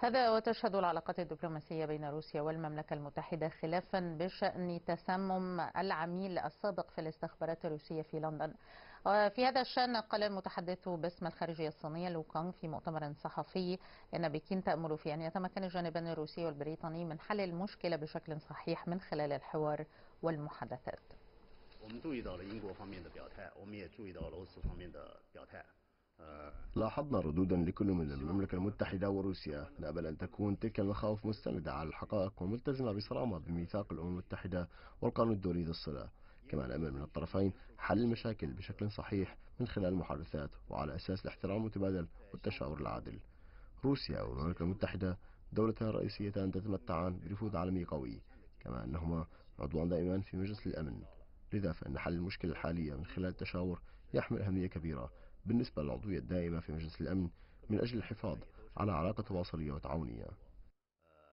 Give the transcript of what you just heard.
هذا وتشهد العلاقات الدبلوماسية بين روسيا والمملكة المتحدة خلافا بشأن تسمم العميل السابق في الاستخبارات الروسية في لندن. في هذا الشأن قال المتحدث باسم الخارجية الصينية لو كونغ في مؤتمر صحفي أن بكين تأمل في أن يتمكن الجانبان الروسي والبريطاني من حل المشكلة بشكل صحيح من خلال الحوار والمحادثات. لاحظنا ردودا لكل من المملكة المتحدة وروسيا. نأمل أن تكون تلك المخاوف مستندة على الحقائق وملتزمة بصرامة بميثاق الأمم المتحدة والقانون الدولي للصلة. كما نأمل من الطرفين حل المشاكل بشكل صحيح من خلال المحادثات وعلى أساس الاحترام المتبادل والتشاور العادل. روسيا والمملكة المتحدة دولتان رئيسيتان تتمتعان بنفوذ عالمي قوي، كما أنهما عضوان دائمان في مجلس الأمن. لذا فإن حل المشكلة الحالية من خلال التشاور يحمل أهمية كبيرة بالنسبة للعضوية الدائمة في مجلس الأمن من أجل الحفاظ على علاقة تواصلية وتعاونية.